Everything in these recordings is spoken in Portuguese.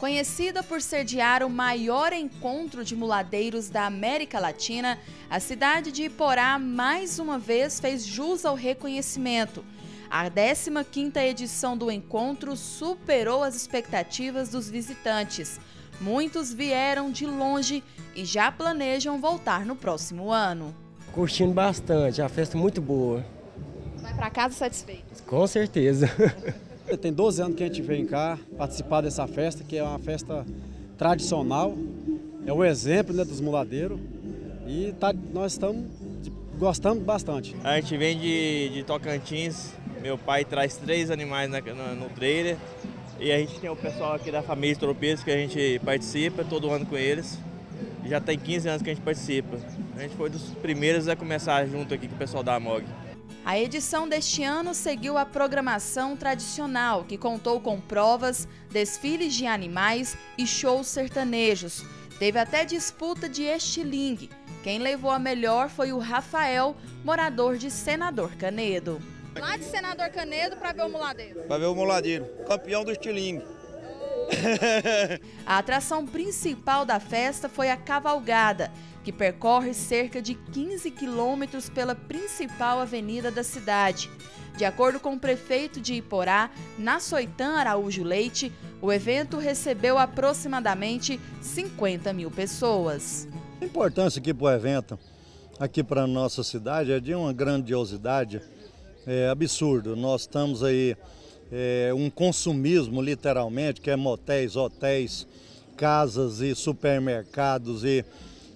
Conhecida por sediar o maior encontro de muladeiros da América Latina, a cidade de Iporá mais uma vez fez jus ao reconhecimento. A 15ª edição do encontro superou as expectativas dos visitantes. Muitos vieram de longe e já planejam voltar no próximo ano. Curtindo bastante, a festa é muito boa. Vai para casa satisfeito? Com certeza. Tem 12 anos que a gente vem cá participar dessa festa, que é uma festa tradicional, é o exemplo, né, dos muladeiros, e nós estamos gostando bastante. A gente vem de Tocantins, meu pai traz 3 animais no trailer, e a gente tem o pessoal aqui da família Tropeiros que a gente participa todo ano com eles. Já tem 15 anos que a gente participa. A gente foi dos primeiros a começar junto aqui com o pessoal da AMOG. A edição deste ano seguiu a programação tradicional, que contou com provas, desfiles de animais e shows sertanejos. Teve até disputa de estilingue. Quem levou a melhor foi o Rafael, morador de Senador Canedo. Lá de Senador Canedo para ver o muladeiro. Para ver o muladeiro, campeão do estilingue. A atração principal da festa foi a cavalgada, que percorre cerca de 15 quilômetros pela principal avenida da cidade. De acordo com o prefeito de Iporá, Nassoitã Araújo Leite, o evento recebeu aproximadamente 50 mil pessoas. A importância aqui para o evento, aqui para a nossa cidade, é de uma grandiosidade absurda. Nós estamos aí um consumismo, literalmente, que é motéis, hotéis, casas e supermercados e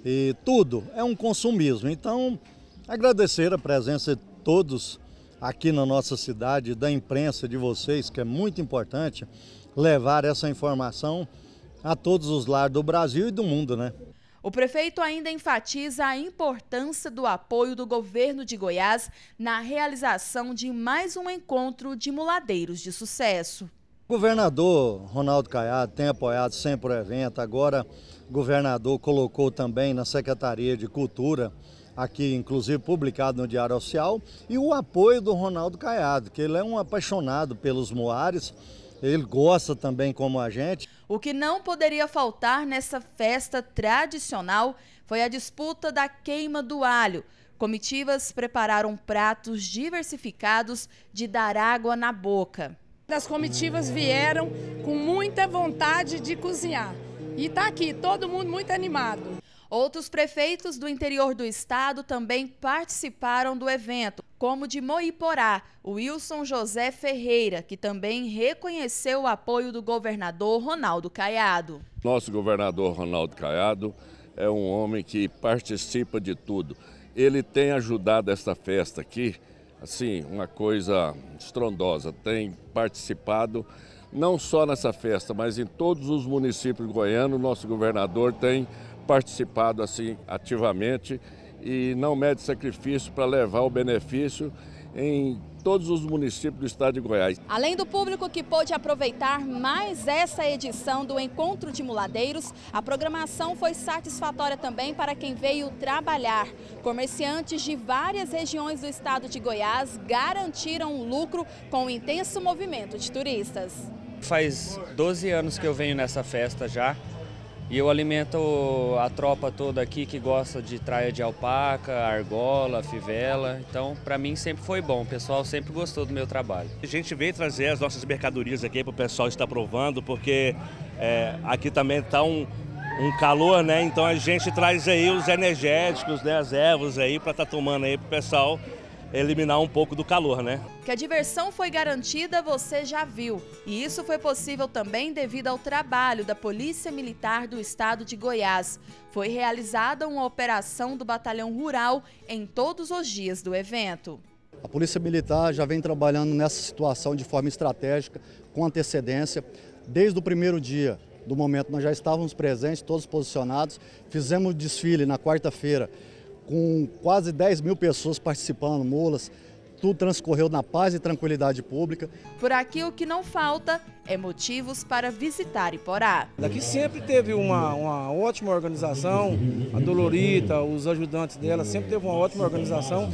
tudo é um consumismo. Então, agradecer a presença de todos aqui na nossa cidade, da imprensa, de vocês, que é muito importante levar essa informação a todos os lares do Brasil e do mundo, né? O prefeito ainda enfatiza a importância do apoio do governo de Goiás na realização de mais um encontro de muladeiros de sucesso. O governador Ronaldo Caiado tem apoiado sempre o evento. Agora o governador colocou também na Secretaria de Cultura, aqui inclusive publicado no Diário Oficial, e o apoio do Ronaldo Caiado, que ele é um apaixonado pelos muares, ele gosta também como a gente. O que não poderia faltar nessa festa tradicional foi a disputa da queima do alho. Comitivas prepararam pratos diversificados de dar água na boca. As comitivas vieram com muita vontade de cozinhar. E está aqui, todo mundo muito animado. Outros prefeitos do interior do estado também participaram do evento, como o de Moiporá, o Wilson José Ferreira, que também reconheceu o apoio do governador Ronaldo Caiado. Nosso governador Ronaldo Caiado é um homem que participa de tudo. Ele tem ajudado esta festa aqui, assim, uma coisa estrondosa. Tem participado não só nessa festa, mas em todos os municípios goianos. Nosso governador tem participado assim ativamente e não mede sacrifício para levar o benefício em todos os municípios do estado de Goiás. Além do público que pôde aproveitar mais essa edição do Encontro de Muladeiros, a programação foi satisfatória também para quem veio trabalhar. Comerciantes de várias regiões do estado de Goiás garantiram um lucro com o intenso movimento de turistas. Faz 12 anos que eu venho nessa festa já. E eu alimento a tropa toda aqui que gosta de traia de alpaca, argola, fivela. Então, para mim sempre foi bom, o pessoal sempre gostou do meu trabalho. A gente veio trazer as nossas mercadorias aqui para o pessoal estar provando, porque aqui também está um calor, né? Então a gente traz aí os energéticos, né? As ervas aí para estar tomando aí para o pessoal eliminar um pouco do calor, né? Que a diversão foi garantida, você já viu. E isso foi possível também devido ao trabalho da Polícia Militar do estado de Goiás. Foi realizada uma operação do Batalhão Rural em todos os dias do evento. A Polícia Militar já vem trabalhando nessa situação de forma estratégica, com antecedência. Desde o primeiro dia do momento nós já estávamos presentes, todos posicionados. Fizemos desfile na quarta-feira, com quase 10 mil pessoas participando, mulas, tudo transcorreu na paz e tranquilidade pública. Por aqui o que não falta é motivos para visitar Iporá. Daqui sempre teve uma ótima organização, a Dolorita, os ajudantes dela, sempre teve uma ótima organização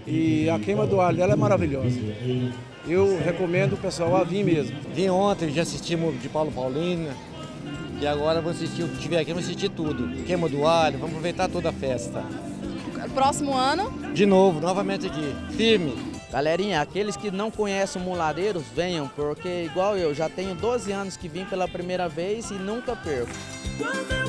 e a queima do alho dela é maravilhosa. Eu recomendo o pessoal a vir mesmo. Vim ontem, já assistimos de Paulo Paulina, E agora vamos assistir o que tiver aqui, vamos assistir tudo. Queima do alho, vamos aproveitar toda a festa. Próximo ano? De novo, novamente aqui, firme. Galerinha, aqueles que não conhecem o Muladeiros, venham, porque igual eu, já tenho 12 anos que vim pela primeira vez e nunca perco.